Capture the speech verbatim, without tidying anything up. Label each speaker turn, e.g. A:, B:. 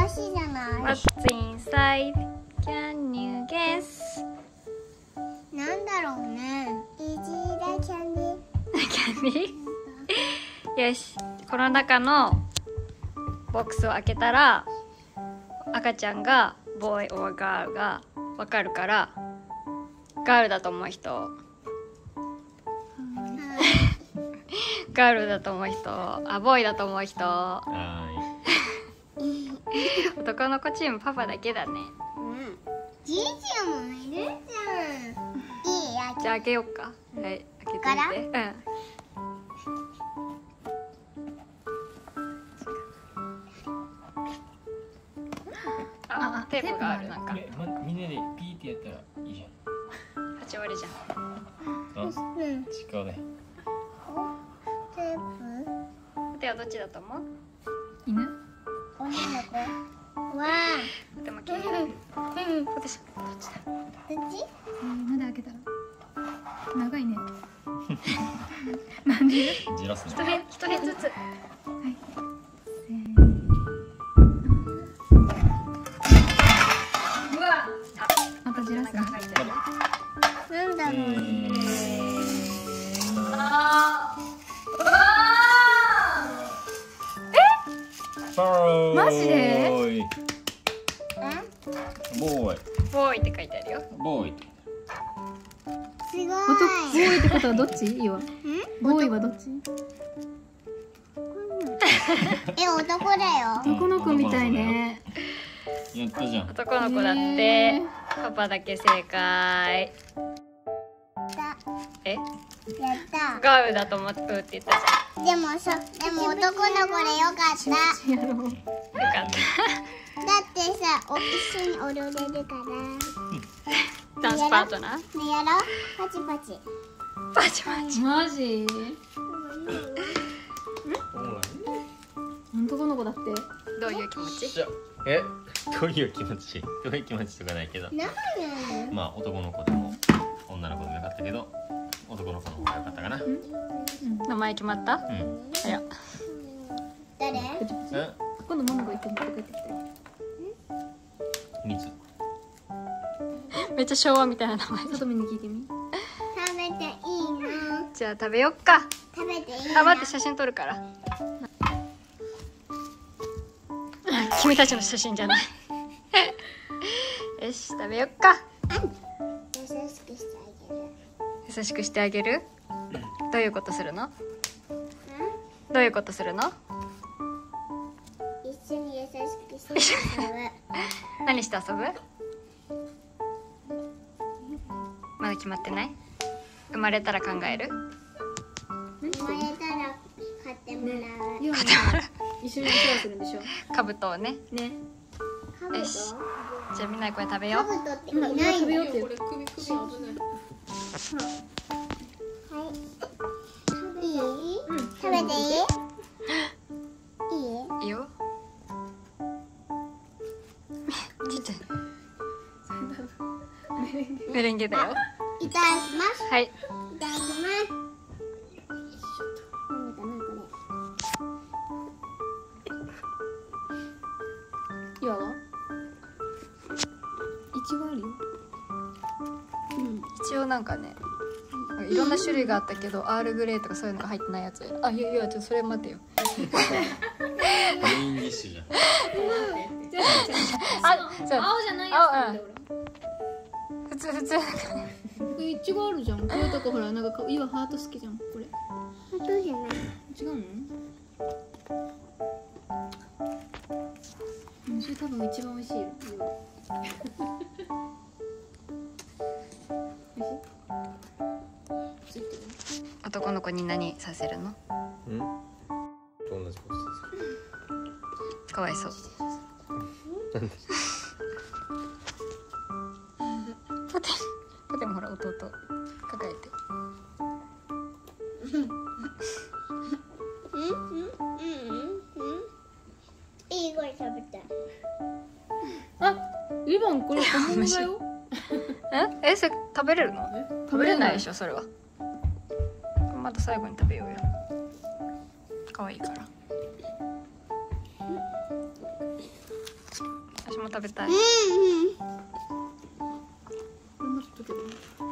A: しいじゃない。
B: What's inside? Can you guess?
A: なんだろうね。Is it a candy?
B: Candy? よし、この中のボックスを開けたら赤ちゃんがボーイ or ガールが分かるから、ガールだと思う人、ガールだと思う人、あ、ボーイだと思う人。
C: は
B: 男の子チームパパだけだね。
A: うん。じいちゃんもいるじゃん。いいや。
B: じゃあ開けよっか。はい、開けてみて。
A: から
B: うん。あ、テープがある。なんか
C: い。ま、みんなでピーってやったらいいじ
B: はち割じゃん。
C: ゃん。あ、
A: うん。
C: 違うね。
A: テープ。
B: 手はどっちだと思う？
D: 犬？
A: 女の子。わあ。
B: でも気になる。
A: うん。うん。
B: 私どっちだ？
A: どっち？
D: えー、なんで開けたら長いね。なんで？
C: じらすね。
B: 一辺一辺ずつ。
D: はい。せーの。
B: うわ。
D: またじらすね。
B: 入ってる。
A: なんだろうね。
B: あ
C: ボーイ。
D: マジで
C: ボーイ。ボーイ。
B: ー、ボーイって書いてあるよ。
C: ボーイ。
A: すごい。
D: 男ボーイってことはどっち？いいわ。ボーイはどっち？
A: え、男だよ。
D: 男の子みたいね。
C: やったじゃん。
B: 男の子だって。
D: へー
B: パパだけ正解。
A: だ。
B: え？
A: やった。
B: ガールだと思うって言ったじ
A: でもさ、でも男の子でよかった。
D: やろう。
B: ゃん。よかっ
A: だってさ、お一緒に踊れるから。
B: た。ダンスパートナー？
A: ね、やろう。パチパチ。
B: パチパチ。
D: マジ？男の子だって。
B: どういう気持ち？
C: じゃえ、どういう気持ち？どういう気持ちとかないけど。
A: なんなの？
C: まあ男の子でも女の子でもよかったけど、男の子の方がよかったかな。うん。
B: 名前決まった？いや。
A: 誰？
C: え、
D: 今度ママが行って持って帰ってきたよ。
C: 秘密。
B: めっちゃ昭和みたいな名前。
D: さとみに聞いてみ。
A: 食べていいの？
B: じゃあ食べよっか。
A: 食べていいの？
B: あ、待って、写真撮るから。君たちの写真じゃない。よし、食べよっか。
A: 優しくしてあげる。
B: 優しくしてあげる？どういうことするの？どういうことするの？
A: 一緒に優しくしてあげる。
B: 何して遊ぶ？まだ決まってない？生まれたら考える？
A: 生まれたら買ってもらう。
D: 今一緒にお世話するんでしょ。
B: カブトをね。
D: ね。
A: カブト？
B: よし。じゃあみんなでこれ食べよう。
A: カブトってい
D: 今
A: ない
D: 今食べよう
A: の？
D: って。
A: はい。いい？食べていい？いい？
B: いいよ。ちっちゃい。メレンゲだよ。
A: いただきます。
B: はい。
A: いただきます。なんだかなこれ。
D: 岩は？いちごあるよ。
B: 一応なんかね、いろんな種類があったけど、アールグレーとかそういうのが入ってないやつ。あ、いやいや、ちょっとそれ待てよ。
C: メインディッシュじゃん。
B: あ、そう。
D: 青じゃないやつなんだよ。
B: 普通普通。
D: これいちごあるじゃん。これとかほらなんか岩ハート好きじゃん。これ。
A: 本当じゃない。
D: 違うの？うん、それ多分一番美味しいよ。岩。美味しい？ついてる？
B: 男の子に何させるの？
C: うん。同じことして
B: かわいそう。ポテポテもほら弟抱えて。
A: うんうんうんうんうん。いいこれ食べたい。
D: あ、リボンこれ小物だよ。
B: え、え、それ食べれるの？食べれないでしょそれは。また最後に食べようよ。可愛いから。 も食べたい。
A: うんうん。
D: これもちょっとけど